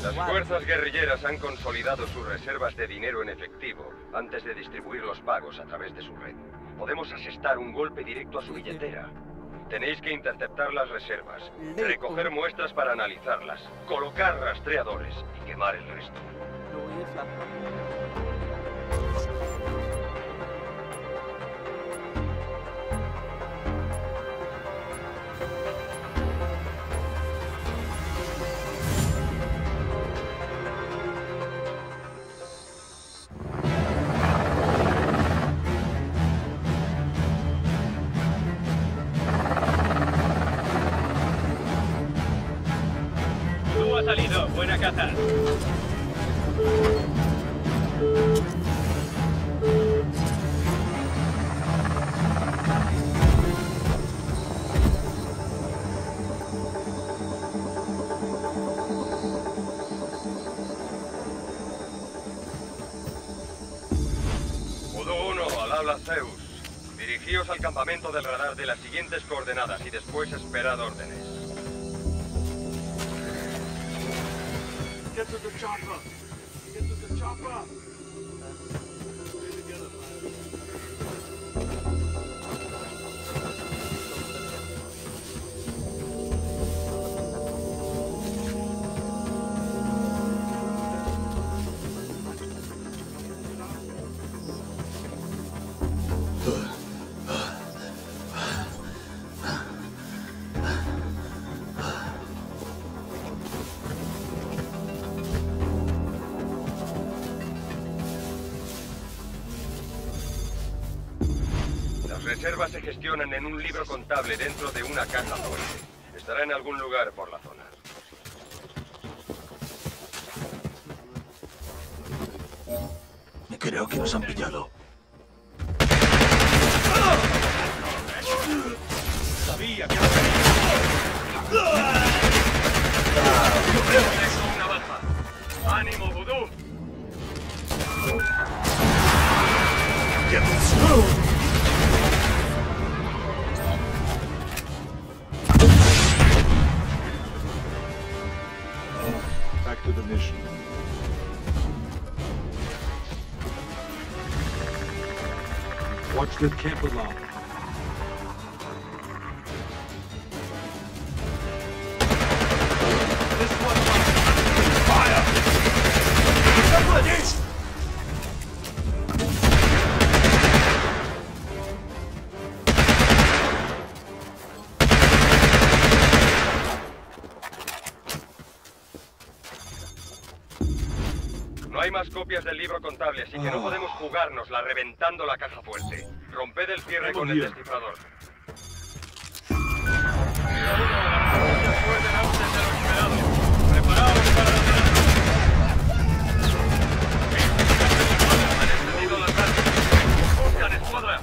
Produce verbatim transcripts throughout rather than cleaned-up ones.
Las fuerzas guerrilleras han consolidado sus reservas de dinero en efectivo antes de distribuir los pagos a través de su red. Podemos asestar un golpe directo a su billetera. Tenéis que interceptar las reservas, recoger muestras para analizarlas, colocar rastreadores y quemar el resto. Ha salido, buena caza. Voodoo uno, al habla Zeus. Dirigíos al campamento del radar de las siguientes coordenadas y después esperad órdenes. Get to the chopper! Get to the chopper! Stay together, Las reservas se gestionan en un libro contable dentro de una caja fuerte. Estará en algún lugar por la zona. Creo que nos han pillado. Sabía que... Tengo una baja. ¡Ánimo, Voodoo! Back to the mission. Watch the camp alarm. This one, fire! Double it! No hay más copias del libro contable, así que no podemos jugárnosla reventando la caja fuerte. Romped el cierre con el descifrador. Pueden antes de lo esperado. Preparaos para la han encendido las armas. Buscan escuadra.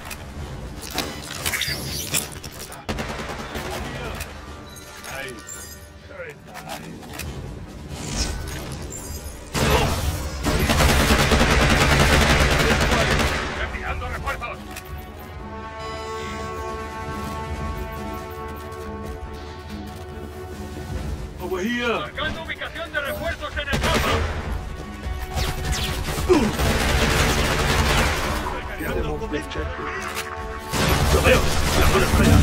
Very nice. ¡Enviando refuerzos! Over here. Marcando ubicación de refuerzos en el mapa. ¡Lo veo! ¡La puedo frenar!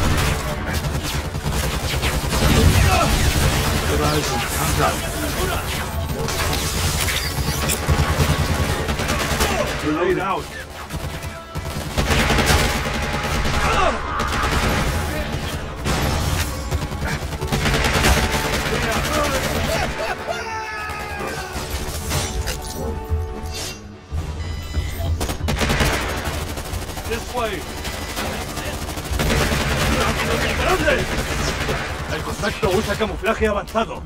Horizon, Grenade out! This way! El contacto usa camuflaje avanzado.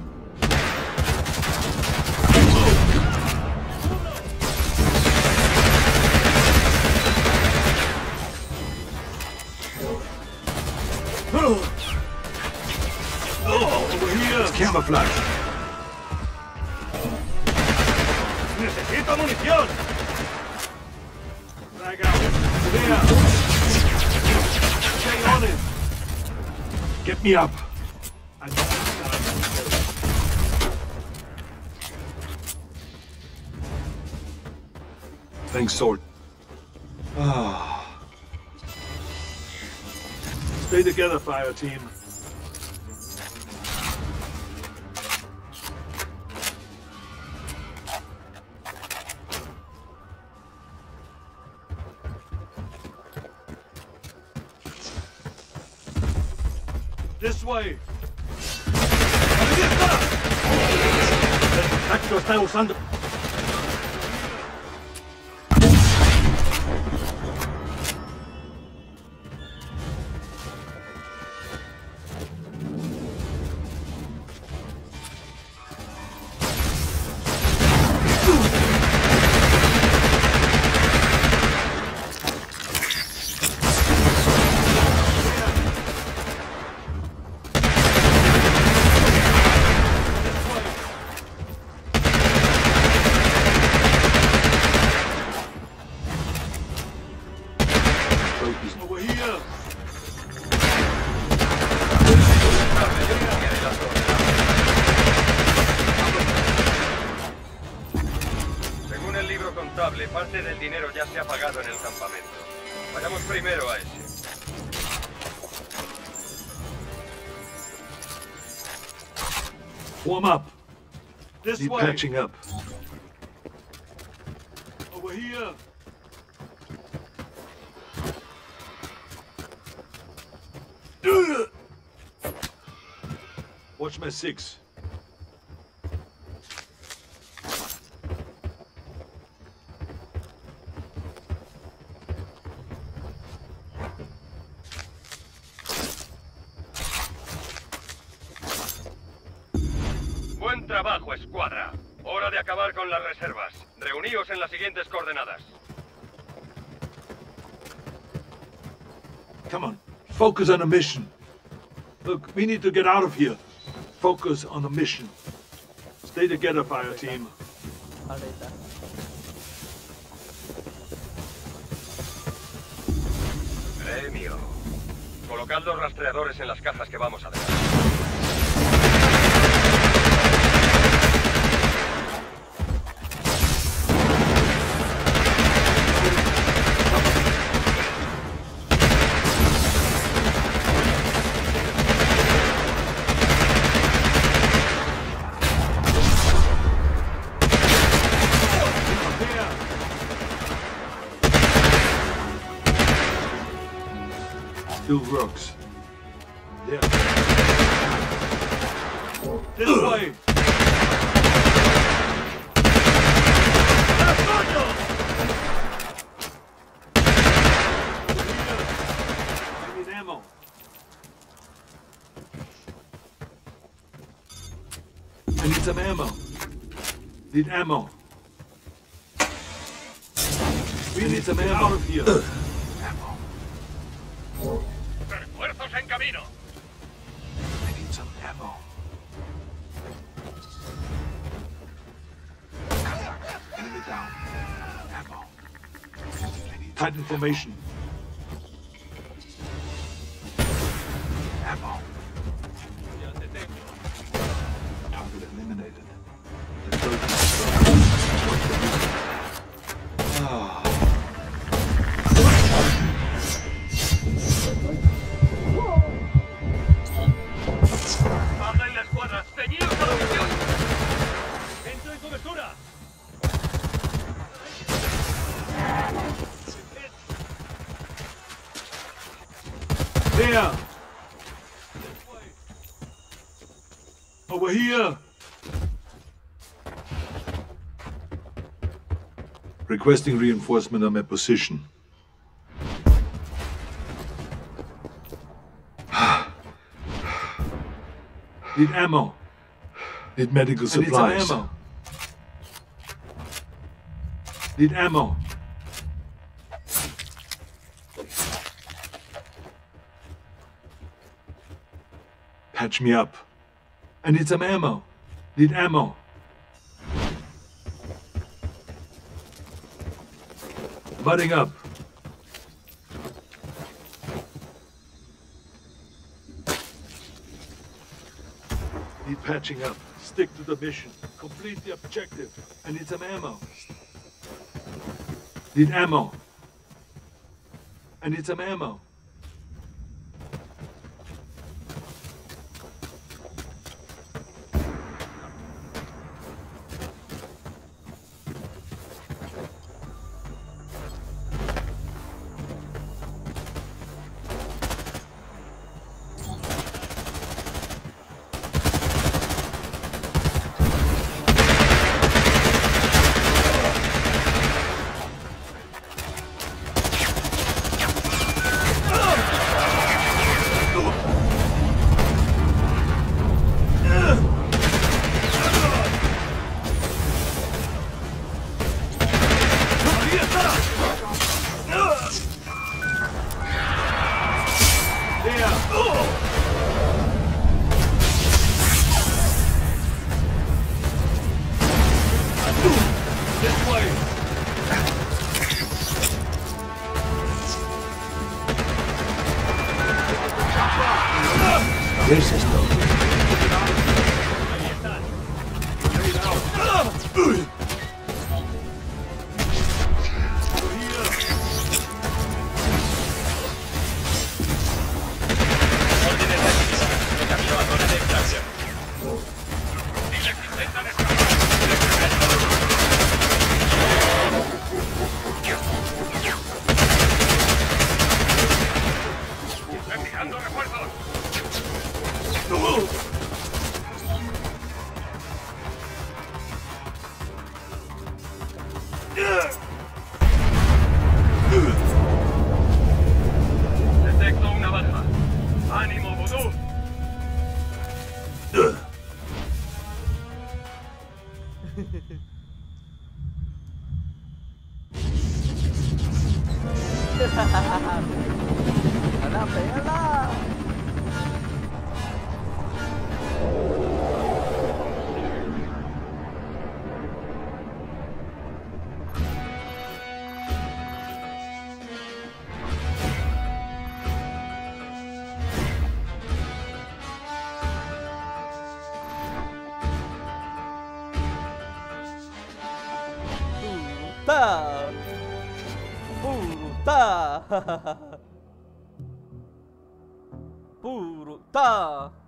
Camouflage. ¡Necesito munición! Drag out. Clear. Stay on it. Get me up. Thanks, Sword. Ah. Stay together, fire team. This way. Táctico está usando. Parte del dinero ya se ha pagado en el campamento. Vayamos primero a ese. Warm up. This way. Patching up. Over here. Watch my six. Buen trabajo, escuadra. Hora de acabar con las reservas. Reuníos en las siguientes coordenadas. Come on. Focus on a mission. Look, we need to get out of here. Focus on a mission. Stay together, fire team. Premio. Colocad los rastreadores en las cajas que vamos a dejar. Two rocks. There. This way. I need ammo. I need some ammo. Need ammo. We need some ammo out of here. Ammo. ¡Refuerzos en camino! I need some ammo. Enemy down. Ammo. I need Titan formation. Ammo. Target eliminated. The third Ah. ¡Baja en la escuadra! ¡Ceñidos a la misión! ¡Entro en cobertura! There! Over here! Requesting reinforcement on my position. Need ammo. Need medical supplies. Need some ammo. Need ammo. Patch me up. I need some ammo. Need ammo. Budding up. Need patching up. Stick to the mission. Complete the objective. I need some ammo. Need ammo. I need some ammo. ¿Qué es esto? Detecto una baja. ¡Ánimo, Vudú! ¡Hala, pégala! Puruta! Puruta!